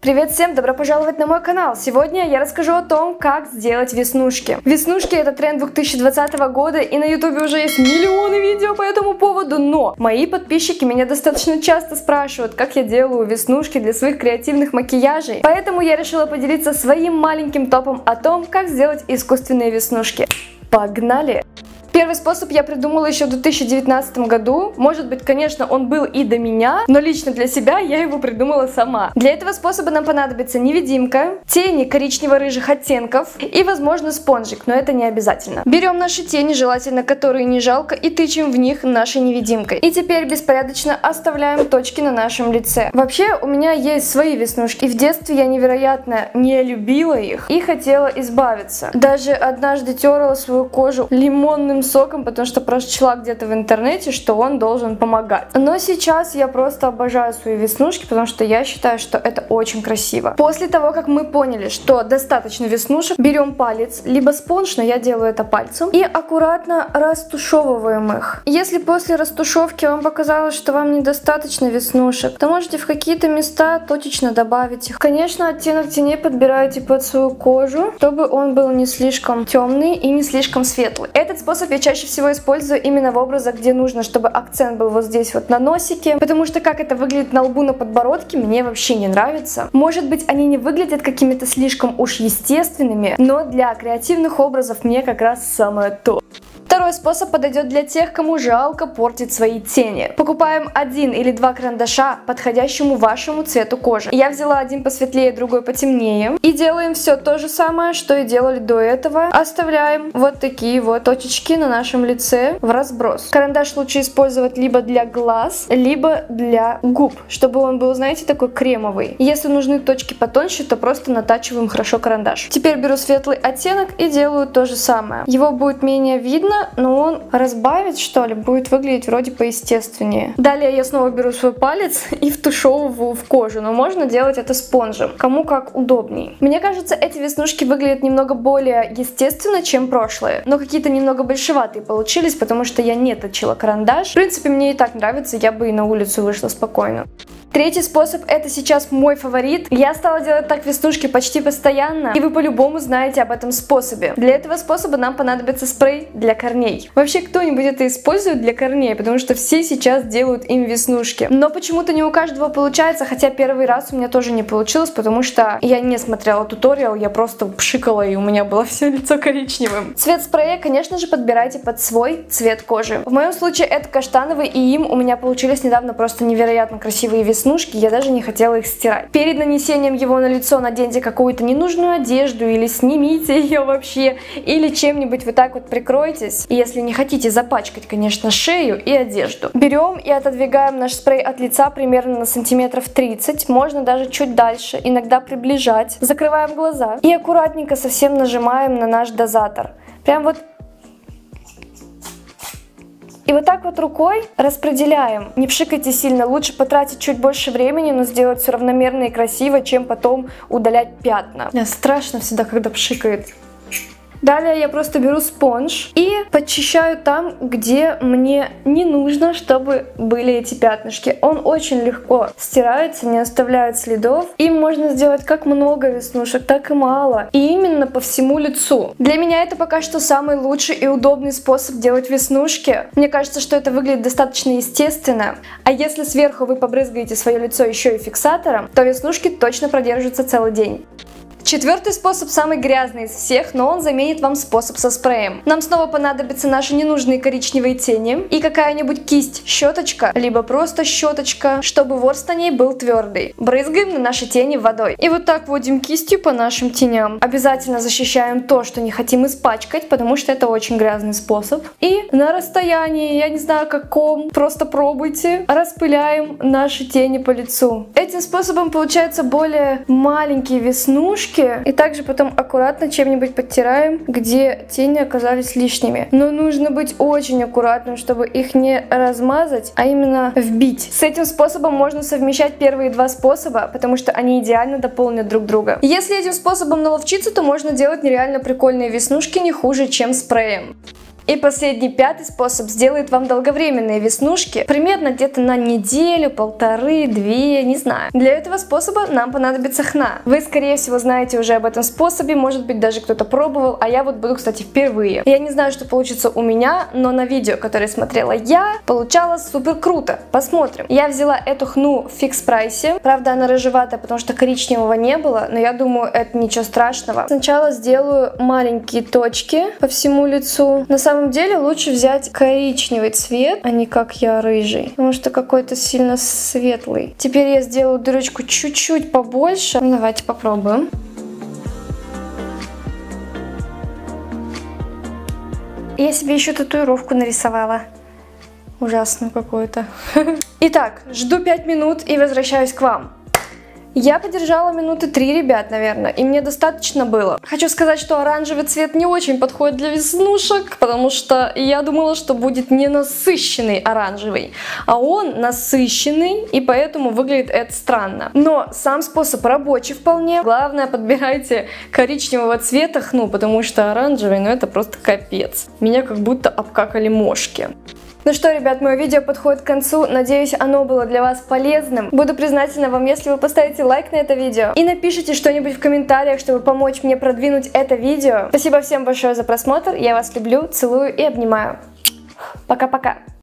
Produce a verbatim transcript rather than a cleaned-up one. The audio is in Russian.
Привет всем, добро пожаловать на мой канал. Сегодня я расскажу о том, как сделать веснушки. Веснушки — это тренд две тысячи двадцатого года, и на ютубе уже есть миллионы видео по этому поводу, но мои подписчики меня достаточно часто спрашивают, как я делаю веснушки для своих креативных макияжей. Поэтому я решила поделиться своим маленьким топом о том, как сделать искусственные веснушки. Погнали! Первый способ я придумала еще в две тысячи девятнадцатом году. Может быть, конечно, он был и до меня, но лично для себя я его придумала сама. Для этого способа нам понадобится невидимка, тени коричнево-рыжих оттенков и, возможно, спонжик, но это не обязательно. Берем наши тени, желательно которые не жалко, и тычем в них нашей невидимкой. И теперь беспорядочно оставляем точки на нашем лице. Вообще, у меня есть свои веснушки, и в детстве я невероятно не любила их и хотела избавиться. Даже однажды терла свою кожу лимонным соком, потому что прочла где-то в интернете, что он должен помогать. Но сейчас я просто обожаю свои веснушки, потому что я считаю, что это очень красиво. После того, как мы поняли, что достаточно веснушек, берем палец, либо спонж, но я делаю это пальцем, и аккуратно растушевываем их. Если после растушевки вам показалось, что вам недостаточно веснушек, то можете в какие-то места точечно добавить их. Конечно, оттенок теней подбираете под свою кожу, чтобы он был не слишком темный и не слишком светлый. Этот способ я чаще всего использую именно в образах, где нужно, чтобы акцент был вот здесь вот на носике, потому что как это выглядит на лбу, на подбородке, мне вообще не нравится. Может быть, они не выглядят какими-то слишком уж естественными, но для креативных образов мне как раз самое то. Второй способ подойдет для тех, кому жалко портить свои тени. Покупаем один или два карандаша, подходящему вашему цвету кожи. Я взяла один посветлее, другой потемнее. И делаем все то же самое, что и делали до этого. Оставляем вот такие вот точечки на нашем лице в разброс. Карандаш лучше использовать либо для глаз, либо для губ, чтобы он был, знаете, такой кремовый. Если нужны точки потоньше, то просто натачиваем хорошо карандаш. Теперь беру светлый оттенок и делаю то же самое. Его будет менее видно, но он разбавит, что ли, будет выглядеть вроде поестественнее. Далее я снова беру свой палец и втушевываю в кожу, но можно делать это спонжем, кому как удобней. Мне кажется, эти веснушки выглядят немного более естественно, чем прошлые, но какие-то немного большеватые получились, потому что я не точила карандаш. В принципе, мне и так нравится, я бы и на улицу вышла спокойно. Третий способ — это сейчас мой фаворит. Я стала делать так веснушки почти постоянно, и вы по-любому знаете об этом способе. Для этого способа нам понадобится спрей для корней. Вообще, кто-нибудь это использует для корней, потому что все сейчас делают им веснушки. Но почему-то не у каждого получается, хотя первый раз у меня тоже не получилось, потому что я не смотрела туториал, я просто пшикала, и у меня было все лицо коричневым. Цвет спрея, конечно же, подбирайте под свой цвет кожи. В моем случае это каштановый, и им у меня получились недавно просто невероятно красивые веснушки. Я даже не хотела их стирать. Перед нанесением его на лицо наденьте какую-то ненужную одежду или снимите ее вообще, или чем-нибудь вот так вот прикройтесь, если не хотите запачкать, конечно, шею и одежду. Берем и отодвигаем наш спрей от лица примерно на сантиметров тридцать, можно даже чуть дальше, иногда приближать. Закрываем глаза и аккуратненько совсем нажимаем на наш дозатор. Прям вот. И вот так вот рукой распределяем. Не пшикайте сильно, лучше потратить чуть больше времени, но сделать все равномерно и красиво, чем потом удалять пятна. Мне страшно всегда, когда пшикает. Далее я просто беру спонж и подчищаю там, где мне не нужно, чтобы были эти пятнышки. Он очень легко стирается, не оставляет следов. Им можно сделать как много веснушек, так и мало. И именно по всему лицу. Для меня это пока что самый лучший и удобный способ делать веснушки. Мне кажется, что это выглядит достаточно естественно. А если сверху вы побрызгаете свое лицо еще и фиксатором, то веснушки точно продержатся целый день. Четвертый способ самый грязный из всех, но он заменит вам способ со спреем. Нам снова понадобятся наши ненужные коричневые тени и какая-нибудь кисть, щеточка, либо просто щеточка, чтобы ворс на ней был твердый. Брызгаем на наши тени водой. И вот так вводим кистью по нашим теням. Обязательно защищаем то, что не хотим испачкать, потому что это очень грязный способ. И на расстоянии, я не знаю каком, просто пробуйте, распыляем наши тени по лицу. Этим способом получаются более маленькие веснушки, и также потом аккуратно чем-нибудь подтираем, где тени оказались лишними. Но нужно быть очень аккуратным, чтобы их не размазать, а именно вбить. С этим способом можно совмещать первые два способа, потому что они идеально дополнят друг друга. Если этим способом наловчиться, то можно делать нереально прикольные веснушки не хуже, чем спреем. И последний, пятый способ сделает вам долговременные веснушки, примерно где-то на неделю, полторы, две, не знаю. Для этого способа нам понадобится хна. Вы, скорее всего, знаете уже об этом способе, может быть, даже кто-то пробовал, а я вот буду, кстати, впервые. Я не знаю, что получится у меня, но на видео, которое смотрела я, получалось супер круто. Посмотрим. Я взяла эту хну в фикс прайсе, правда, она рыжеватая, потому что коричневого не было, но я думаю, это ничего страшного. Сначала сделаю маленькие точки по всему лицу. На самом деле лучше взять коричневый цвет, а не как я рыжий, потому что какой-то сильно светлый. Теперь я сделаю дырочку чуть-чуть побольше. Ну, давайте попробуем. Я себе еще татуировку нарисовала. Ужасную какую-то. Итак, жду пять минут и возвращаюсь к вам. Я подержала минуты три, ребят, наверное, и мне достаточно было. Хочу сказать, что оранжевый цвет не очень подходит для веснушек, потому что я думала, что будет не насыщенный оранжевый, а он насыщенный, и поэтому выглядит это странно. Но сам способ рабочий вполне. Главное, подбирайте коричневого цвета хну, потому что оранжевый, ну это просто капец. Меня как будто обкакали мошки. Ну что, ребят, мое видео подходит к концу. Надеюсь, оно было для вас полезным. Буду признательна вам, если вы поставите лайк на это видео и напишите что-нибудь в комментариях, чтобы помочь мне продвинуть это видео. Спасибо всем большое за просмотр. Я вас люблю, целую и обнимаю. Пока-пока.